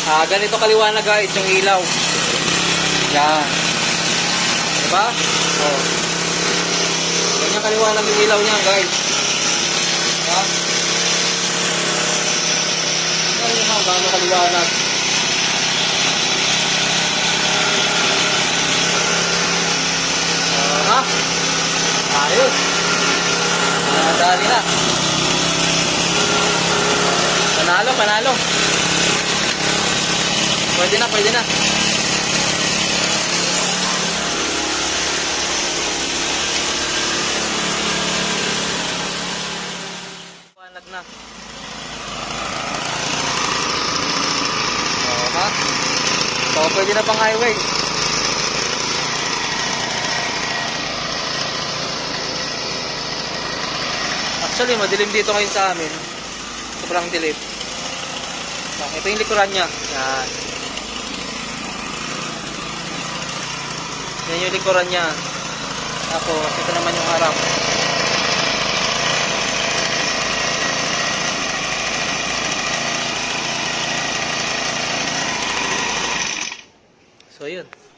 Ganito kaliwanag guys yung ilaw. Yan. Diba? Oh. Ganyan kaliwanag yung ilaw niya guys. Diba? Ganyan mo gaano kaliwanag. Ayos. Dali na. Panalo, panalo. Pwede na, pwede na. Panag na. Ha? So, pwede na pang highway. Actually, madilim dito ngayon sa amin. Sobrang dilim. Ito yung likuran niya. Yan. Yan yung likuran niya. Tapos, ito naman yung harap. So, yun.